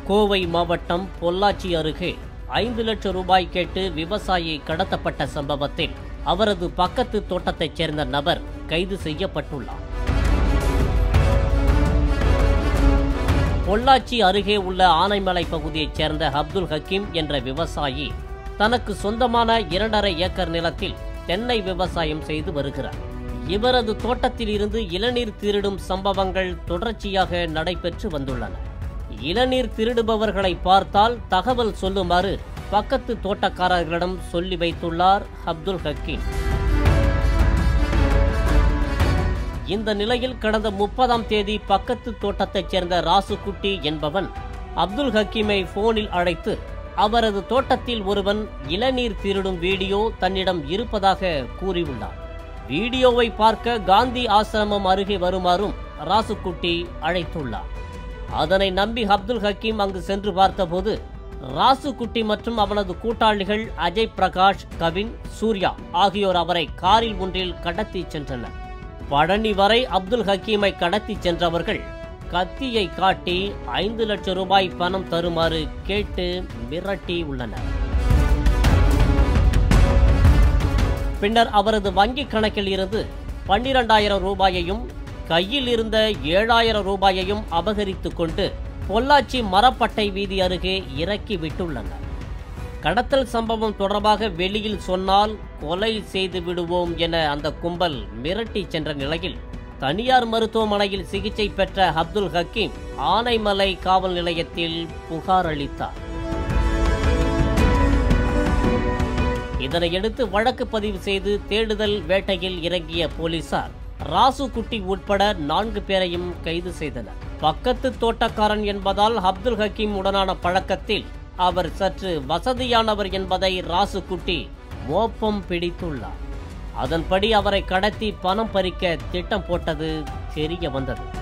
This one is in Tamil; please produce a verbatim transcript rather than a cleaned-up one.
கோவை மாவட்டம் பொள்ளாச்சி அருகே ஐந்து லட்சம் ரூபாய் கேட்டு விவசாயி கடத்தப்பட்ட சம்பவத்தில் அவரது பக்கத்து தோட்டத்தைச் சேர்ந்த நபர் கைது செய்யப்பட்டுள்ளார். பொள்ளாச்சி அருகே உள்ள ஆனைமலை பகுதியைச் சேர்ந்த அப்துல் ஹக்கீம் என்ற விவசாயி தனக்கு சொந்தமான இரண்டரை ஏக்கர் நிலத்தில் தென்னை விவசாயம் செய்து வருகிறார். இவரது தோட்டத்தில் இருந்து இளநீர் திருடும் சம்பவங்கள் தொடர்ச்சியாக நடைபெற்று வந்துள்ளன. இளநீர் திருடுபவர்களை பார்த்தால் தகவல் சொல்லுமாறு பக்கத்து தோட்டக்காரர்களிடம் சொல்லி வைத்துள்ளார் அப்துல் ஹக்கீம். இந்த நிலையில் கடந்த முப்பதாம் தேதி பக்கத்து தோட்டத்தைச் சேர்ந்த ராசுகுட்டி என்பவன் அப்துல் ஹக்கீமை போனில் அழைத்து அவரது தோட்டத்தில் ஒருவன் இளநீர் திருடும் வீடியோ தன்னிடம் இருப்பதாக கூறியுள்ளார். வீடியோவை பார்க்க காந்தி ஆசிரமம் அருகே வருமாறும் ராசுகுட்டி அழைத்துள்ளார். அதனை நம்பி அப்துல் ஹக்கீம் அங்கு சென்று பார்த்தபோது ராசுகுட்டி மற்றும் அவனது கூட்டாளிகள் அஜய் பிரகாஷ், கவின், சூர்யா ஆகியோர் அவரை காரில் ஒன்றில் கடத்தி சென்றனர். பழனி வரை அப்துல் ஹக்கீமை கடத்தி சென்றவர்கள் கத்தியை காட்டி ஐந்து லட்சம் ரூபாய் பணம் தருமாறு கேட்டு மிரட்டி உள்ளனர். பின்னர் அவரது வங்கிக் கணக்கில் இருந்து பன்னிரண்டாயிரம் ரூபாயையும் கையில் இருந்த ஏழாயிரம் ரூபாயையும் அபகரித்துக் கொண்டு பொள்ளாச்சி மரப்பட்டை வீதி அருகே இறக்கி விட்டுள்ளனர். கடத்தல் சம்பவம் தொடர்பாக வெளியில் சொன்னால் கொலை செய்து விடுவோம் என அந்த கும்பல் மிரட்டி சென்ற நிலையில் தனியார் மருத்துவமனையில் சிகிச்சை பெற்ற அப்துல் ஹக்கீம் ஆனைமலை காவல் நிலையத்தில் புகார் அளித்தார். இதனையடுத்து வழக்கு பதிவு செய்து தேடுதல் வேட்டையில் இறங்கிய போலீசார் ராசுகுட்டி உட்பட நான்கு பேரையும் கைது செய்தனர். பக்கத்து தோட்டக்காரன் என்பதால் அப்துல் ஹக்கீம் உடனான பழக்கத்தில் அவர் சற்று வசதியானவர் என்பதை ராசுகுட்டி மோப்பம் பிடித்துள்ளார். அதன்படி அவரை கடத்தி பணம் பறிக்க திட்டம் போட்டது தெரிய வந்தது.